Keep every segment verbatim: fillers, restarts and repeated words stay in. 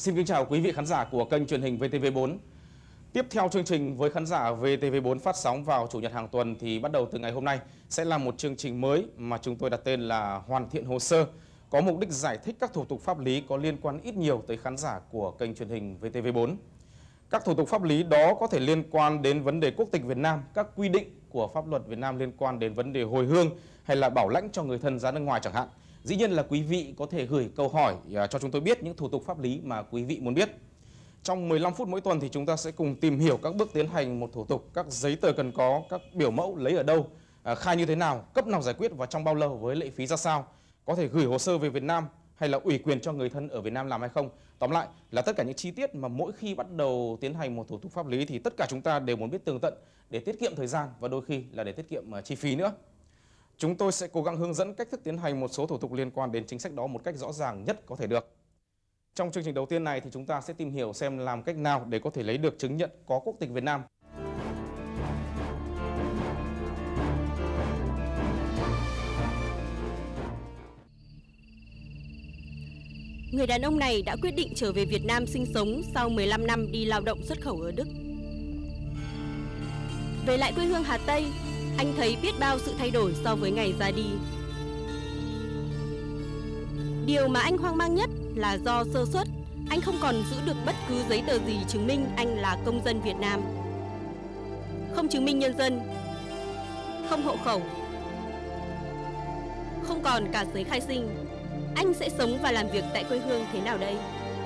Xin kính chào quý vị khán giả của kênh truyền hình vê tê vê bốn. Tiếp theo chương trình với khán giả vê tê vê bốn phát sóng vào Chủ nhật hàng tuần thì bắt đầu từ ngày hôm nay sẽ là một chương trình mới mà chúng tôi đặt tên là Hoàn thiện hồ sơ, có mục đích giải thích các thủ tục pháp lý có liên quan ít nhiều tới khán giả của kênh truyền hình vê tê vê bốn. Các thủ tục pháp lý đó có thể liên quan đến vấn đề quốc tịch Việt Nam, các quy định của pháp luật Việt Nam liên quan đến vấn đề hồi hương hay là bảo lãnh cho người thân ra nước ngoài chẳng hạn. Dĩ nhiên là quý vị có thể gửi câu hỏi cho chúng tôi biết những thủ tục pháp lý mà quý vị muốn biết. Trong mười lăm phút mỗi tuần thì chúng ta sẽ cùng tìm hiểu các bước tiến hành một thủ tục, các giấy tờ cần có, các biểu mẫu lấy ở đâu, khai như thế nào, cấp nào giải quyết và trong bao lâu với lệ phí ra sao, có thể gửi hồ sơ về Việt Nam hay là ủy quyền cho người thân ở Việt Nam làm hay không. Tóm lại là tất cả những chi tiết mà mỗi khi bắt đầu tiến hành một thủ tục pháp lý thì tất cả chúng ta đều muốn biết tường tận để tiết kiệm thời gian và đôi khi là để tiết kiệm chi phí nữa. Chúng tôi sẽ cố gắng hướng dẫn cách thức tiến hành một số thủ tục liên quan đến chính sách đó một cách rõ ràng nhất có thể được. Trong chương trình đầu tiên này thì chúng ta sẽ tìm hiểu xem làm cách nào để có thể lấy được chứng nhận có quốc tịch Việt Nam. Người đàn ông này đã quyết định trở về Việt Nam sinh sống sau mười lăm năm đi lao động xuất khẩu ở Đức. Về lại quê hương Hà Tây, anh thấy biết bao sự thay đổi so với ngày ra đi. Điều mà anh hoang mang nhất là do sơ suất, anh không còn giữ được bất cứ giấy tờ gì chứng minh anh là công dân Việt Nam. Không chứng minh nhân dân, không hộ khẩu, không còn cả giấy khai sinh. Anh sẽ sống và làm việc tại quê hương thế nào đây?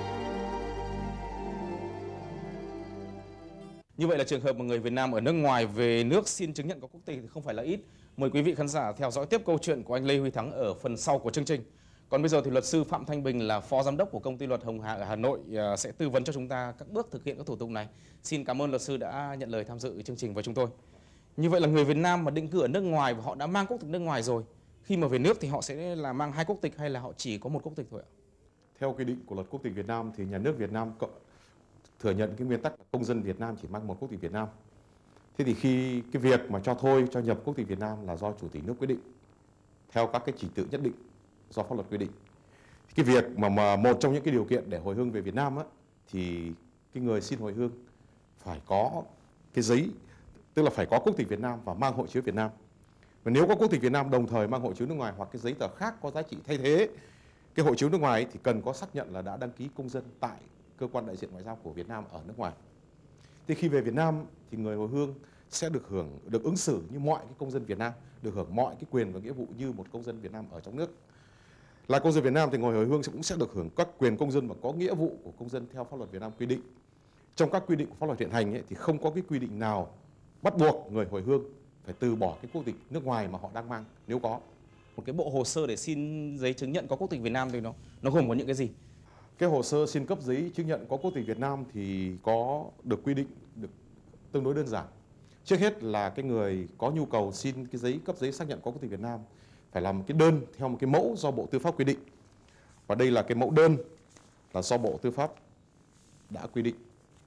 Như vậy là trường hợp mà người Việt Nam ở nước ngoài về nước xin chứng nhận có quốc tịch thì không phải là ít. Mời quý vị khán giả theo dõi tiếp câu chuyện của anh Lê Huy Thắng ở phần sau của chương trình. Còn bây giờ thì luật sư Phạm Thanh Bình là phó giám đốc của công ty luật Hồng Hà ở Hà Nội sẽ tư vấn cho chúng ta các bước thực hiện các thủ tục này. Xin cảm ơn luật sư đã nhận lời tham dự chương trình với chúng tôi. Như vậy là người Việt Nam mà định cư ở nước ngoài và họ đã mang quốc tịch nước ngoài rồi, khi mà về nước thì họ sẽ là mang hai quốc tịch hay là họ chỉ có một quốc tịch thôi ạ? Theo quy định của luật quốc tịch Việt Nam thì nhà nước Việt Nam thừa nhận cái nguyên tắc là công dân Việt Nam chỉ mang một quốc tịch Việt Nam. Thế thì khi cái việc mà cho thôi cho nhập quốc tịch Việt Nam là do chủ tịch nước quyết định theo các cái trình tự nhất định do pháp luật quy định. Cái việc mà, mà một trong những cái điều kiện để hồi hương về Việt Nam á, thì cái người xin hồi hương phải có cái giấy, tức là phải có quốc tịch Việt Nam và mang hộ chiếu Việt Nam. Và nếu có quốc tịch Việt Nam đồng thời mang hộ chiếu nước ngoài hoặc cái giấy tờ khác có giá trị thay thế cái hộ chiếu nước ngoài ấy, thì cần có xác nhận là đã đăng ký công dân tại cơ quan đại diện ngoại giao của Việt Nam ở nước ngoài. Thì khi về Việt Nam thì người hồi hương sẽ được hưởng được ứng xử như mọi cái công dân Việt Nam, được hưởng mọi cái quyền và nghĩa vụ như một công dân Việt Nam ở trong nước. Là công dân Việt Nam thì người hồi hương cũng sẽ được hưởng các quyền công dân và có nghĩa vụ của công dân theo pháp luật Việt Nam quy định. Trong các quy định của pháp luật hiện hành ấy, thì không có cái quy định nào bắt buộc người hồi hương phải từ bỏ cái quốc tịch nước ngoài mà họ đang mang nếu có. Một cái bộ hồ sơ để xin giấy chứng nhận có quốc tịch Việt Nam thì nó nó gồm có những cái gì? Cái hồ sơ xin cấp giấy chứng nhận có quốc tịch Việt Nam thì có được quy định được tương đối đơn giản. Trước hết là cái người có nhu cầu xin cái giấy cấp giấy xác nhận có quốc tịch Việt Nam phải làm một cái đơn theo một cái mẫu do Bộ Tư pháp quy định. Và đây là cái mẫu đơn là do Bộ Tư pháp đã quy định.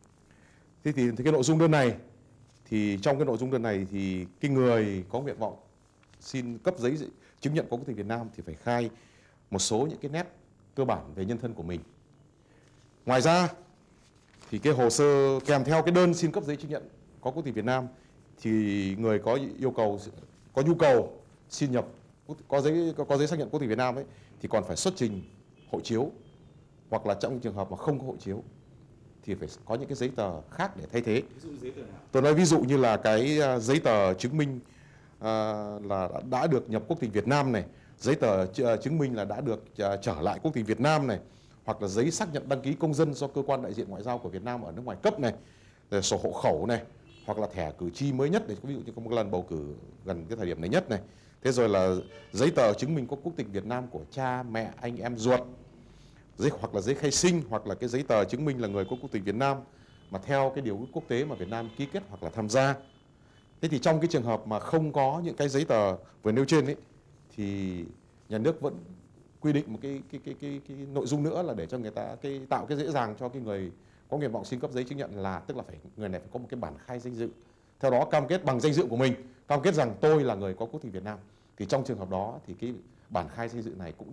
Thế thì, thì cái nội dung đơn này thì trong cái nội dung đơn này thì cái người có nguyện vọng xin cấp giấy chứng nhận có quốc tịch Việt Nam thì phải khai một số những cái nét cơ bản về nhân thân của mình. Ngoài ra thì cái hồ sơ kèm theo cái đơn xin cấp giấy chứng nhận có quốc tịch Việt Nam thì người có yêu cầu có nhu cầu xin nhập có giấy có, có giấy xác nhận quốc tịch Việt Nam ấy thì còn phải xuất trình hộ chiếu, hoặc là trong trường hợp mà không có hộ chiếu thì phải có những cái giấy tờ khác để thay thế. Ví dụ giấy tờ nào? Tôi nói ví dụ như là cái giấy tờ chứng minh uh, là đã được nhập quốc tịch Việt Nam này, giấy tờ chứng minh là đã được uh, trở lại quốc tịch Việt Nam này, hoặc là giấy xác nhận đăng ký công dân do cơ quan đại diện ngoại giao của Việt Nam ở nước ngoài cấp này, rồi sổ hộ khẩu này, hoặc là thẻ cử tri mới nhất, để ví dụ như có một lần bầu cử gần cái thời điểm này nhất này. Thế rồi là giấy tờ chứng minh có quốc tịch Việt Nam của cha, mẹ, anh em ruột, giấy hoặc là giấy khai sinh, hoặc là cái giấy tờ chứng minh là người có quốc tịch Việt Nam mà theo cái điều ước quốc tế mà Việt Nam ký kết hoặc là tham gia. Thế thì trong cái trường hợp mà không có những cái giấy tờ vừa nêu trên ấy, thì nhà nước vẫn quy định một cái cái cái cái, cái nội dung nữa là để cho người ta cái tạo cái dễ dàng cho cái người có nguyện vọng xin cấp giấy chứng nhận, là tức là phải người này phải có một cái bản khai danh dự, theo đó cam kết bằng danh dự của mình, cam kết rằng tôi là người có quốc tịch Việt Nam. Thì trong trường hợp đó thì cái bản khai danh dự này cũng được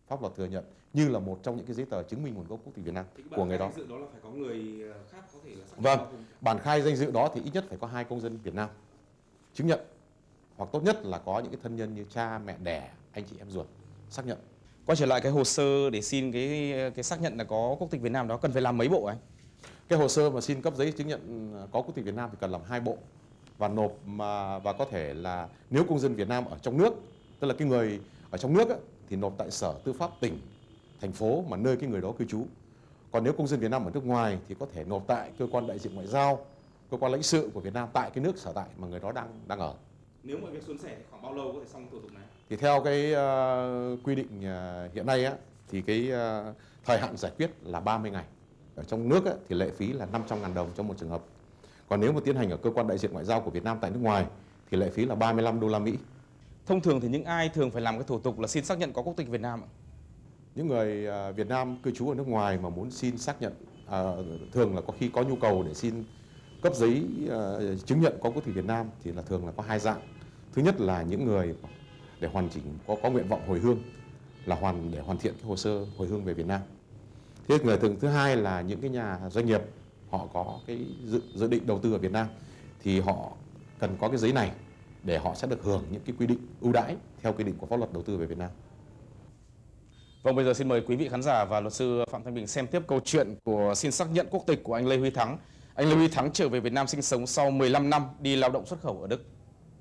pháp luật thừa nhận như là một trong những cái giấy tờ chứng minh nguồn gốc quốc tịch Việt Nam của người đó. Dự đó là phải có người khác có thể là xác nhận. Vâng, bản khai danh dự đó thì ít nhất phải có hai công dân Việt Nam chứng nhận, hoặc tốt nhất là có những cái thân nhân như cha, mẹ đẻ, anh chị em ruột xác nhận. Quay trở lại cái hồ sơ để xin cái cái xác nhận là có quốc tịch Việt Nam đó cần phải làm mấy bộ anh? Cái hồ sơ mà xin cấp giấy chứng nhận có quốc tịch Việt Nam thì cần làm hai bộ và nộp mà và có thể là nếu công dân Việt Nam ở trong nước, tức là cái người ở trong nước ấy, thì nộp tại Sở Tư pháp tỉnh, thành phố mà nơi cái người đó cư trú. Còn nếu công dân Việt Nam ở nước ngoài thì có thể nộp tại cơ quan đại diện ngoại giao, cơ quan lãnh sự của Việt Nam tại cái nước sở tại mà người đó đang đang ở. Nếu mọi việc suôn sẻ thì khoảng bao lâu có thể xong thủ tục này? Thì theo cái uh, quy định uh, hiện nay á, thì cái uh, thời hạn giải quyết là ba mươi ngày. Ở trong nước á, thì lệ phí là năm trăm nghìn đồng trong một trường hợp. Còn nếu mà tiến hành ở cơ quan đại diện ngoại giao của Việt Nam tại nước ngoài thì lệ phí là ba mươi lăm đô la Mỹ. Thông thường thì những ai thường phải làm cái thủ tục là xin xác nhận có quốc tịch Việt Nam ạ? Những người uh, Việt Nam cư trú ở nước ngoài mà muốn xin xác nhận, uh, thường là có khi có nhu cầu để xin cấp giấy uh, chứng nhận có quốc tịch Việt Nam thì là thường là có hai dạng. Thứ nhất là những người để hoàn chỉnh có có nguyện vọng hồi hương, là hoàn để hoàn thiện cái hồ sơ hồi hương về Việt Nam. Thế người thường thứ hai là những cái nhà doanh nghiệp họ có cái dự, dự định đầu tư ở Việt Nam thì họ cần có cái giấy này để họ sẽ được hưởng những cái quy định ưu đãi theo quy định của pháp luật đầu tư về Việt Nam. Vâng, bây giờ xin mời quý vị khán giả và luật sư Phạm Thanh Bình xem tiếp câu chuyện của xin xác nhận quốc tịch của anh Lê Huy Thắng. Anh Lê Huy Thắng trở về Việt Nam sinh sống sau mười lăm năm đi lao động xuất khẩu ở Đức.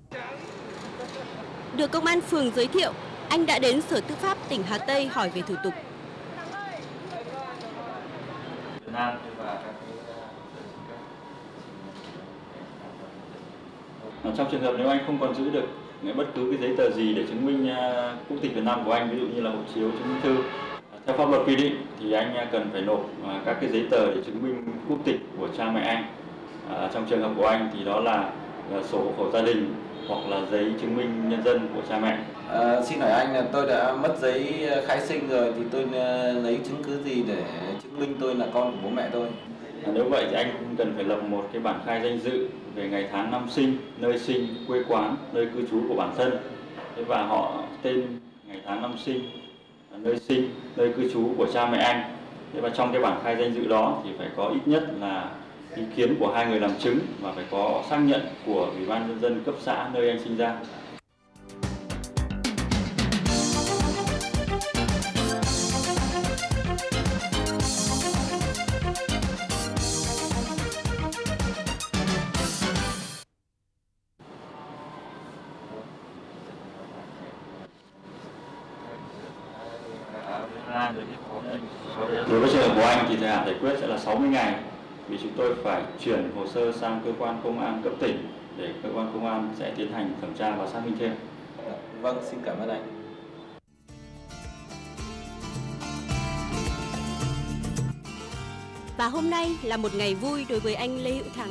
Được công an phường giới thiệu, anh đã đến Sở Tư pháp tỉnh Hà Tây hỏi về thủ tục. Việt Nam và các cái... Trong trường hợp nếu anh không còn giữ được bất cứ cái giấy tờ gì để chứng minh quốc tịch Việt Nam của anh, ví dụ như là hộ chiếu, chứng minh thư, theo pháp luật quy định thì anh cần phải nộp các cái giấy tờ để chứng minh quốc tịch của cha mẹ anh. À, trong trường hợp của anh thì đó là, là sổ hộ khẩu gia đình hoặc là giấy chứng minh nhân dân của cha mẹ. À, xin hỏi anh là tôi đã mất giấy khai sinh rồi thì tôi lấy chứng cứ gì để chứng minh tôi là con của bố mẹ tôi? À, nếu vậy thì anh cần phải lập một cái bản khai danh dự về ngày tháng năm sinh, nơi sinh, quê quán, nơi cư trú của bản thân và họ tên, ngày tháng năm sinh, nơi sinh, nơi cư trú của cha mẹ anh. Thế và trong cái bản khai danh dự đó thì phải có ít nhất là ý kiến của hai người làm chứng và phải có xác nhận của Ủy ban nhân dân cấp xã nơi anh sinh ra. Đối với trường hợp của anh thì thời hạn giải quyết sẽ là sáu mươi ngày, vì chúng tôi phải chuyển hồ sơ sang cơ quan công an cấp tỉnh để cơ quan công an sẽ tiến hành thẩm tra và xác minh thêm. Vâng, xin cảm ơn anh. Và hôm nay là một ngày vui đối với anh Lê Hữu Thắng.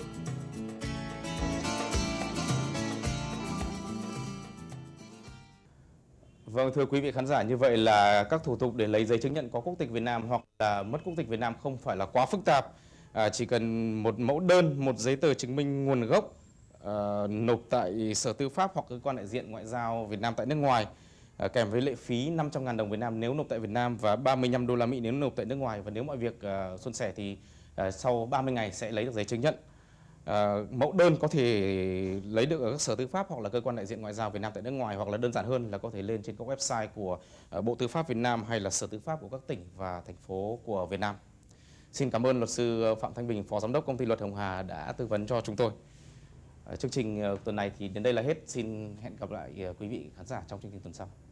Vâng, thưa quý vị khán giả, như vậy là các thủ tục để lấy giấy chứng nhận có quốc tịch Việt Nam hoặc là mất quốc tịch Việt Nam không phải là quá phức tạp. À, chỉ cần một mẫu đơn, một giấy tờ chứng minh nguồn gốc à, nộp tại Sở Tư pháp hoặc cơ quan đại diện ngoại giao Việt Nam tại nước ngoài, à, kèm với lệ phí năm trăm nghìn đồng Việt Nam nếu nộp tại Việt Nam và ba mươi lăm đô la Mỹ nếu nộp tại nước ngoài. Và nếu mọi việc à, suôn sẻ thì à, sau ba mươi ngày sẽ lấy được giấy chứng nhận. À, mẫu đơn có thể lấy được ở các Sở Tư pháp hoặc là cơ quan đại diện ngoại giao Việt Nam tại nước ngoài, hoặc là đơn giản hơn là có thể lên trên các website của uh, Bộ Tư pháp Việt Nam hay là Sở Tư pháp của các tỉnh và thành phố của Việt Nam. Xin cảm ơn luật sư Phạm Thanh Bình, Phó Giám đốc Công ty Luật Hồng Hà đã tư vấn cho chúng tôi. Uh, chương trình uh, tuần này thì đến đây là hết. Xin hẹn gặp lại uh, quý vị khán giả trong chương trình tuần sau.